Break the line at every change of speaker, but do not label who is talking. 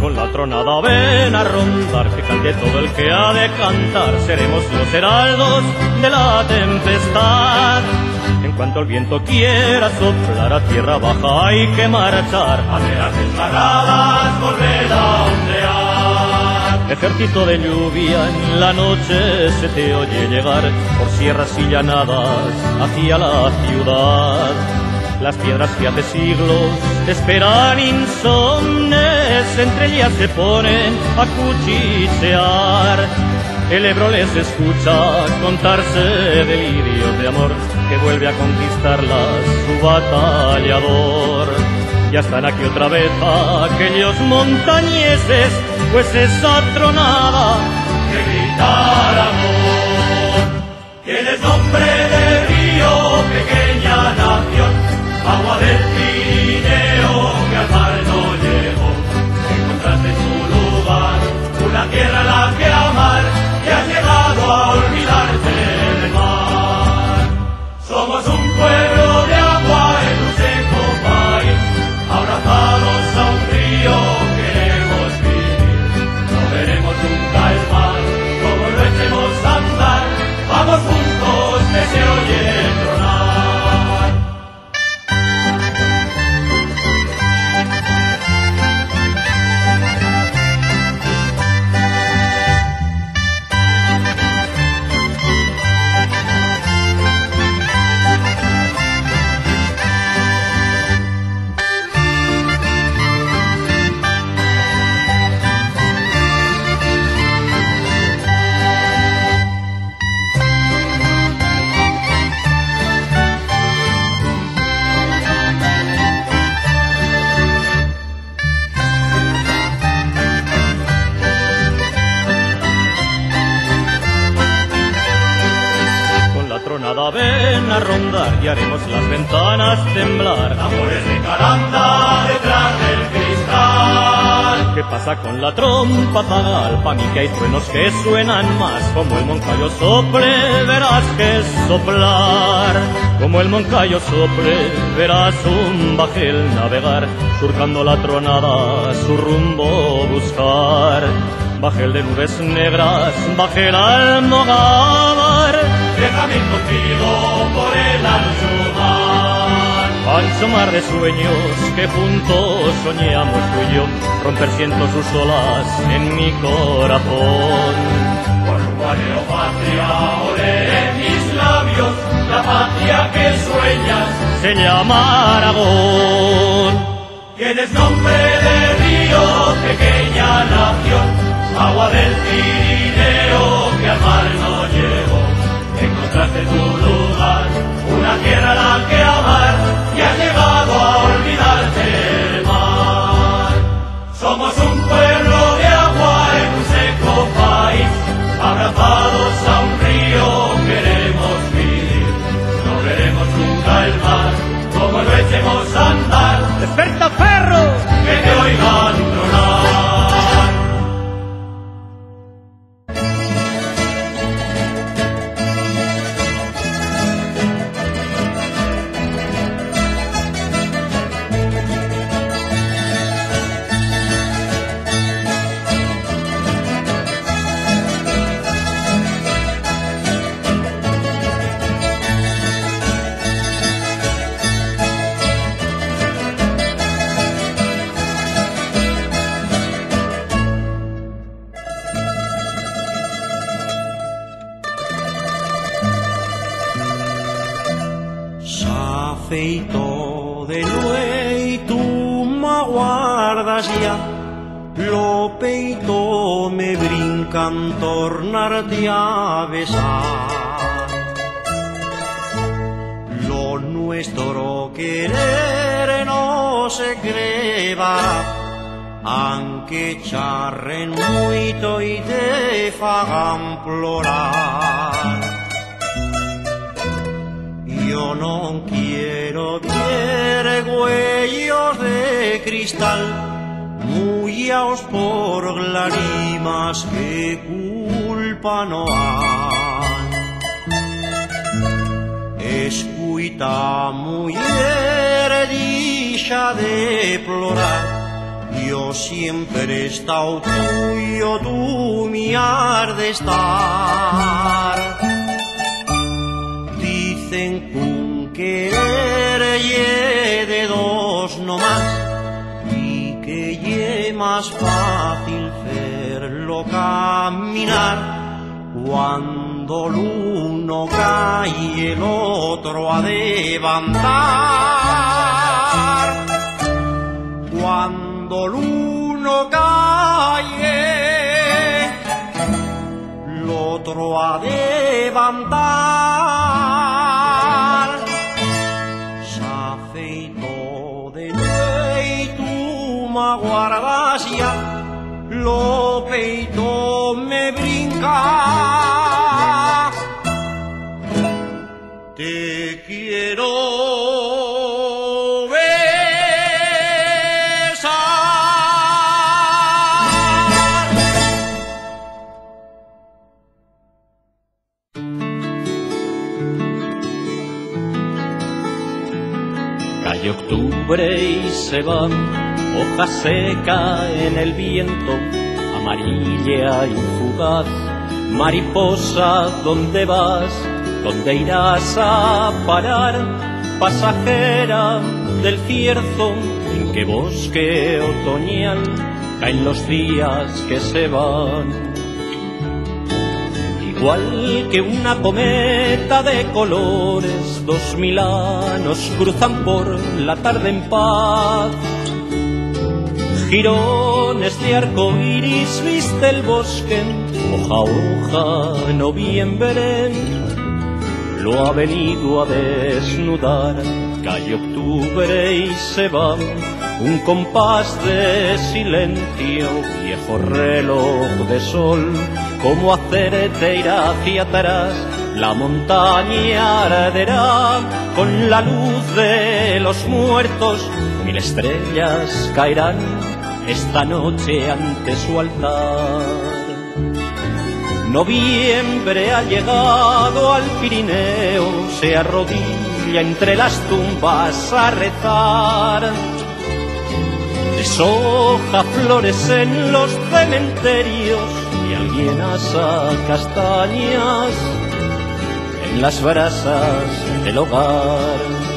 Con la tronada ven a rondar, que cante todo el que ha de cantar. Seremos los heraldos de la tempestad. En cuanto el viento quiera soplar, a tierra baja hay que marchar.
Banderas desgarradas volver a ondear.
Ejército de lluvia en la noche se te oye llegar por sierras y llanadas hacia la ciudad. Las piedras que hace siglos te esperan insomnes, entre ellas se ponen a cuchichear. El Ebro les escucha contarse delirios de amor, que vuelve a conquistarlas su batallador. Ya están aquí otra vez aquellos montañeses, pues esa tronada
que gritar amor. Tienes nombre de río, pequeña nación, agua del Pirineo que al mar no llegó. Encontraste tu lugar, una tierra a la que amar, y has llegado a olvidarte del mar. Somos un pueblo de agua en un seco país, abrazados a un río queremos vivir. No veremos nunca el mar, como lo echemos a andar, vamos juntos que se oye tronar.
Nada ven a rondar y haremos las ventanas temblar.
Tambores de caranda detrás del cristal.
¿Qué pasa con la trompa zagal? Pa' mí que hay truenos que suenan más. Como el Moncayo sople, verás que es soplar. Como el Moncayo sople, verás un bajel navegar, surcando la tronada, su rumbo buscar. Bajel de nubes negras, bajel almogávar.
Déjame ir contigo por el ancho mar.
Ancho mar de sueños que juntos soñamos tú y yo, romper cientos sus olas en mi corazón.
Por rumbo a Neopatria olé en mis labios, la patria que sueñas
se llama Aragón.
Tienes nombre de río, pequeña nación, agua del Pirineo que al mar no llegó. Encontraste tu lugar, una tierra a la que amar, y has llegado a olvidarte del mar. Somos un pueblo de agua en un seco país, abrazados a un río queremos vivir. No veremos nunca el mar, como lo echemos a andar.
¡Desperta, perro!
Que te oigan tronar.
Feito de nuei tu m'aguardas ya, lo peito me brincan tornarte a besar. Lo nuestro querer no se creba, aunque charren muito y te fagan plorar. Yo no quiero ver huellos de cristal, mullaos por lágrimas que culpa no han. Escuita, mujer, dicha de plorar, yo siempre he estado tuyo, tú mi has de estar. Dicen que un querer ye de dos no más, y que ye más fácil hacerlo caminar. Cuando el uno cae y el otro ha de levantar. Cuando el uno cae, el otro ha de levantar. Se afeitó de nuevo y tú me aguardas ya, lo peito me brinca. Te quiero
Cae octubre y se va, hoja seca en el viento, amarilla y fugaz. Mariposa, ¿dónde vas? ¿Dónde irás a parar? Pasajera del cierzo, ¿en qué bosque otoñal caen los días que se van? Igual que una cometa de colores, 2000 años cruzan por la tarde en paz. Girones de arco iris viste el bosque, hoja a hoja, noviembre lo ha venido a desnudar. Cae octubre y se va, un compás de silencio, viejo reloj de sol. Cómo hacerte ir hacia atrás, la montaña arderá con la luz de los muertos, 1000 estrellas caerán esta noche ante su altar. Noviembre ha llegado al Pirineo, se arrodilla entre las tumbas a rezar. Deshoja flores en los cementerios y alguien asa castañas en las brasas del hogar.